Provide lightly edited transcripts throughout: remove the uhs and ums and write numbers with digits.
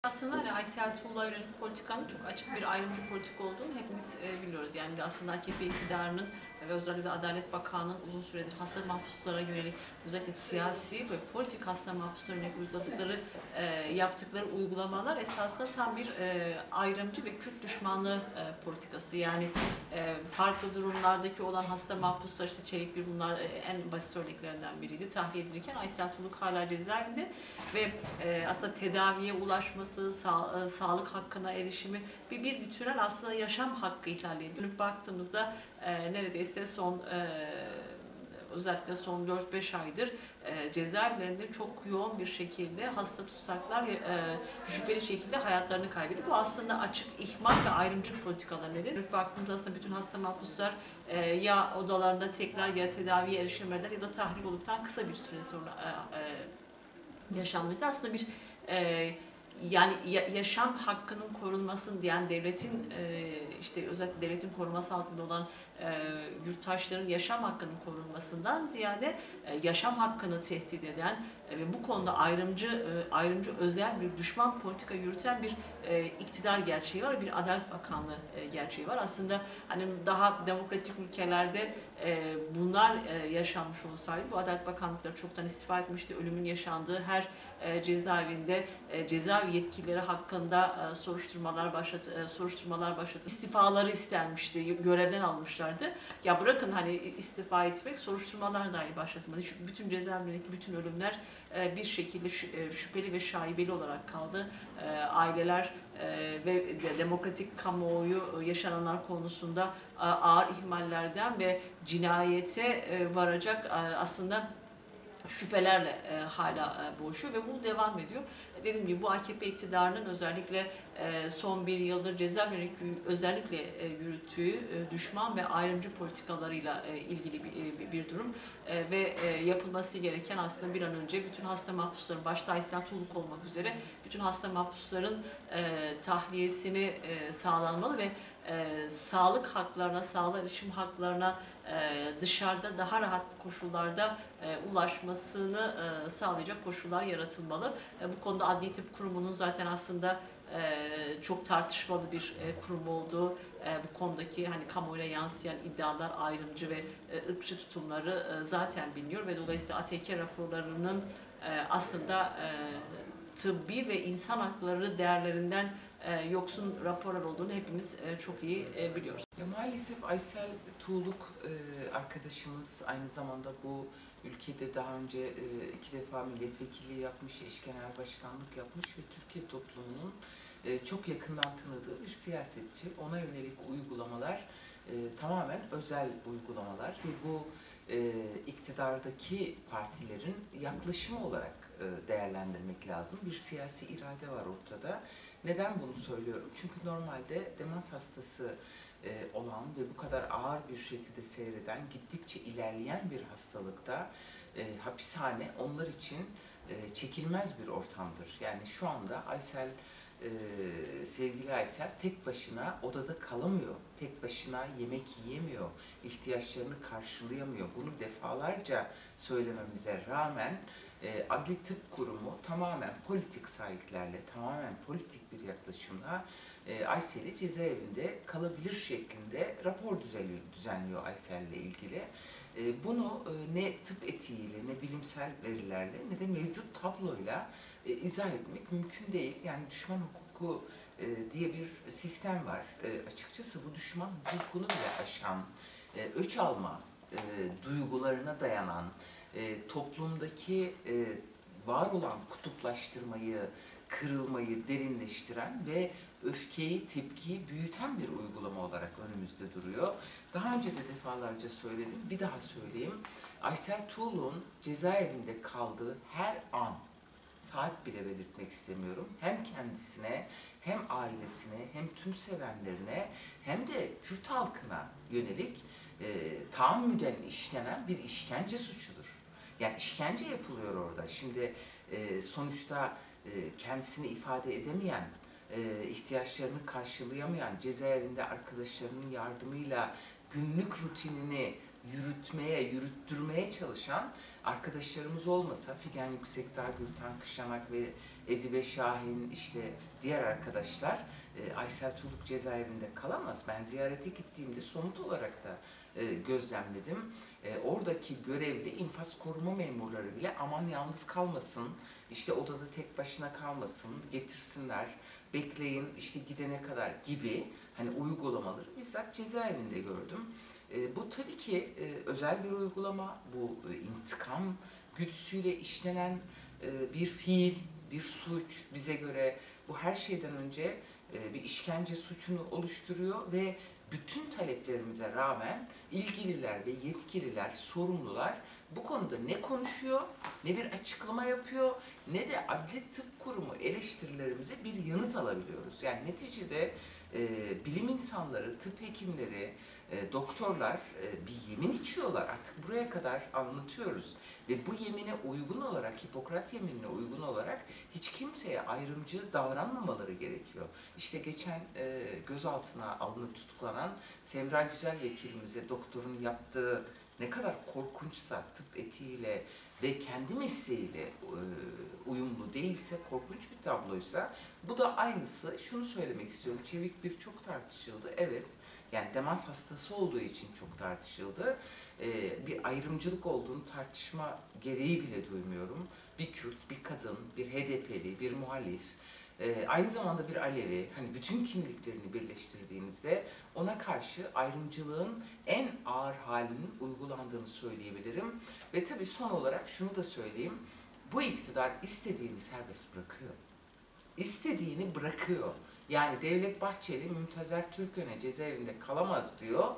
Aslında hani Aysel Tuğlu'ya yönelik politikanın çok açık bir ayrımcı politika olduğunu hepimiz biliyoruz. Yani de aslında AKP iktidarının ve özellikle Adalet Bakanı'nın uzun süredir hasta mahpuslara yönelik özellikle siyasi ve politik hasta mahpuslara yönelik uyguladıkları, yaptıkları uygulamalar esasında tam bir ayrımcı ve Kürt düşmanlığı politikası. Yani farklı durumlardaki olan hasta mahpuslar, işte Çevik bir bunlar en basit örneklerinden biriydi. Tahliye edilirken Aysel Tuğlu hala cezaevinde ve aslında tedaviye ulaşması, sağlık hakkına erişimi bir bütünel aslında yaşam hakkı ihlali. Dönüp baktığımızda neredeyse özellikle son 4-5 aydır cezaevlerinde çok yoğun bir şekilde hasta tutsaklar şüpheli şekilde hayatlarını kaybediyor. Bu aslında açık ihmal ve ayrımcılık politikaları nedeni. Dönüp baktığımızda aslında bütün hasta mahpuslar ya odalarında tekrar ya tedaviye erişemediler ya da tahliye olduktan kısa bir süre sonra yaşanması aslında bir yani yaşam hakkının korunmasını diyen devletin işte özellikle devletin koruması altında olan yurttaşların yaşam hakkının korunmasından ziyade yaşam hakkını tehdit eden ve bu konuda ayrımcı özel bir düşman politika yürüten bir iktidar gerçeği var, bir Adalet Bakanlığı gerçeği var. Aslında hani daha demokratik ülkelerde bunlar yaşanmış olsaydı bu Adalet Bakanlıkları çoktan istifa etmişti. Ölümün yaşandığı her cezaevinde cezaevi yetkilileri hakkında soruşturmalar başladı. İstifaları istenmişti, görevden almışlardı. Ya bırakın hani istifa etmek, soruşturmalar dahi başlatılmadı. Bütün cezaevlerindeki bütün ölümler bir şekilde şüpheli ve şaibeli olarak kaldı. Aileler ve demokratik kamuoyu yaşananlar konusunda ağır ihmallerden ve cinayete varacak aslında şüphelerle hala boğuşuyor ve bu devam ediyor. Dediğim gibi bu AKP iktidarının özellikle son bir yıldır cezaevlerine özellikle yürüttüğü düşman ve ayrımcı politikalarıyla ilgili bir durum ve yapılması gereken aslında bir an önce bütün hasta mahpusların başta Aysel Tuğlu olmak üzere bütün hasta mahpusların tahliyesini sağlanmalı ve sağlık haklarına, sağlık erişim haklarına dışarıda daha rahat koşullarda ulaşmasını sağlayacak koşullar yaratılmalı. Bu konuda Adli Tıp Kurumu'nun zaten aslında çok tartışmalı bir kurum olduğu, bu konudaki hani kamuoyuna yansıyan iddialar, ayrımcı ve ırkçı tutumları zaten biliniyor ve dolayısıyla ATK raporlarının aslında tıbbi ve insan hakları değerlerinden yoksun raporlar olduğunu hepimiz çok iyi biliyoruz. Ya maalesef Aysel Tuğluk arkadaşımız aynı zamanda bu ülkede daha önce 2 defa milletvekilliği yapmış, eş genel başkanlık yapmış ve Türkiye toplumunun çok yakından tanıdığı bir siyasetçi. Ona yönelik uygulamalar tamamen özel uygulamalar ve bu iktidardaki partilerin yaklaşımı olarak değerlendirmek lazım. Bir siyasi irade var ortada. Neden bunu söylüyorum? Çünkü normalde demans hastası olan ve bu kadar ağır bir şekilde seyreden, gittikçe ilerleyen bir hastalıkta hapishane onlar için çekilmez bir ortamdır. Yani şu anda sevgili Aysel tek başına odada kalamıyor, tek başına yemek yiyemiyor, ihtiyaçlarını karşılayamıyor. Bunu defalarca söylememize rağmen Adli Tıp Kurumu tamamen politik sahiplerle, tamamen politik bir yaklaşımla Aysel'i cezaevinde kalabilir şeklinde rapor düzenliyor Aysel'le ilgili. Bunu ne tıp etiğiyle, ne bilimsel verilerle, ne de mevcut tabloyla izah etmek mümkün değil. Yani düşman hukuku diye bir sistem var. Açıkçası bu düşman hukukunu bile aşan, öç alma duygularına dayanan, toplumdaki var olan kutuplaştırmayı, kırılmayı derinleştiren ve öfkeyi, tepkiyi büyüten bir uygulama olarak önümüzde duruyor. Daha önce de defalarca söyledim, bir daha söyleyeyim. Aysel Tuğlu'nun cezaevinde kaldığı her an, saat bile belirtmek istemiyorum, hem kendisine, hem ailesine, hem tüm sevenlerine, hem de Kürt halkına yönelik tahammüden işlenen bir işkence suçudur. Yani işkence yapılıyor orada. Şimdi sonuçta kendisini ifade edemeyen, ihtiyaçlarını karşılayamayan, cezaevinde arkadaşlarının yardımıyla günlük rutinini yürüttürmeye çalışan arkadaşlarımız olmasa, Figen Yüksekdağ, Gülten Kışanak ve Edibe Şahin, işte diğer arkadaşlar, Aysel Tuğluk cezaevinde kalamaz. Ben ziyarete gittiğimde somut olarak da gözlemledim. Oradaki görevli infaz koruma memurları bile aman yalnız kalmasın, işte odada tek başına kalmasın, getirsinler, bekleyin işte gidene kadar gibi hani uygulamaları bizzat cezaevinde gördüm. Bu tabii ki özel bir uygulama, bu intikam güdüsüyle işlenen bir fiil, bir suç bize göre. Bu her şeyden önce bir işkence suçunu oluşturuyor ve bütün taleplerimize rağmen ilgililer ve yetkililer, sorumlular bu konuda ne konuşuyor, ne bir açıklama yapıyor, ne de Adli Tıp Kurumu eleştirilerimize bir yanıt alabiliyoruz. Yani neticede bilim insanları, tıp hekimleri, doktorlar bir yemin içiyorlar. Artık buraya kadar anlatıyoruz. Ve bu yemine uygun olarak, Hipokrat yeminine uygun olarak hiç kimseye ayrımcı davranmamaları gerekiyor. İşte geçen gözaltına alınıp tutuklanan Semra Güzel vekilimize doktorun yaptığı ne kadar korkunçsa, tıp etiğiyle ve kendi mesleğiyle uyumlu değilse, korkunç bir tabloysa, bu da aynısı. Şunu söylemek istiyorum, Çevik bir çok tartışıldı, evet. Yani demans hastası olduğu için çok tartışıldı. Bir ayrımcılık olduğunu tartışma gereği bile duymuyorum. Bir Kürt, bir kadın, bir HDP'li, bir muhalif, aynı zamanda bir Alevi, hani bütün kimliklerini birleştirdiğinizde ona karşı ayrımcılığın en ağır halinin uygulandığını söyleyebilirim. Ve tabii son olarak şunu da söyleyeyim, bu iktidar istediğini serbest bırakıyor. İstediğini bırakıyor. Yani Devlet Bahçeli Müntazer Türkön'e cezaevinde kalamaz diyor.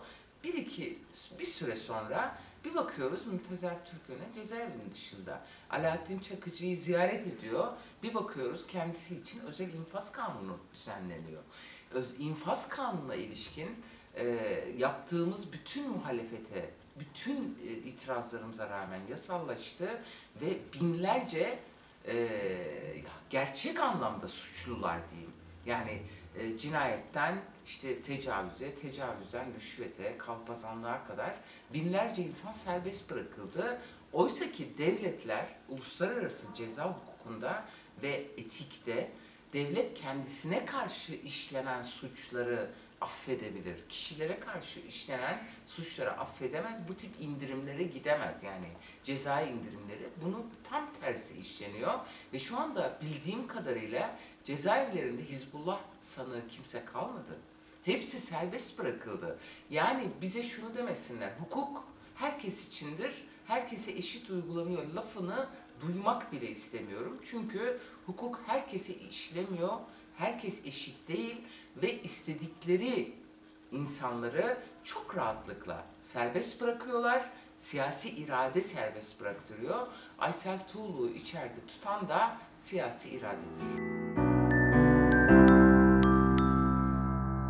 Bir süre sonra bir bakıyoruz Müntazer Türkön'e cezaevinin dışında. Alaaddin Çakıcı'yı ziyaret ediyor. Bir bakıyoruz kendisi için özel infaz kanunu düzenleniyor. İnfaz kanununa ilişkin yaptığımız bütün muhalefete, bütün itirazlarımıza rağmen yasallaştı ve binlerce gerçek anlamda suçlular diyeyim. Yani cinayetten işte tecavüze, tecavüzden rüşvete, kalpazanlığa kadar binlerce insan serbest bırakıldı. Oysa ki devletler uluslararası ceza hukukunda ve etikte devlet kendisine karşı işlenen suçları affedebilir. Kişilere karşı işlenen suçları affedemez. Bu tip indirimlere gidemez. Yani cezai indirimleri. Bunun tam tersi işleniyor. Ve şu anda bildiğim kadarıyla cezaevlerinde Hizbullah sanığı kimse kalmadı. Hepsi serbest bırakıldı. Yani bize şunu demesinler. Hukuk herkes içindir. Herkese eşit uygulanıyor lafını duymak bile istemiyorum. Çünkü hukuk herkese işlemiyor. Herkes eşit değil ve istedikleri insanları çok rahatlıkla serbest bırakıyorlar. Siyasi irade serbest bıraktırıyor. Aysel Tuğlu'yu içeride tutan da siyasi iradedir.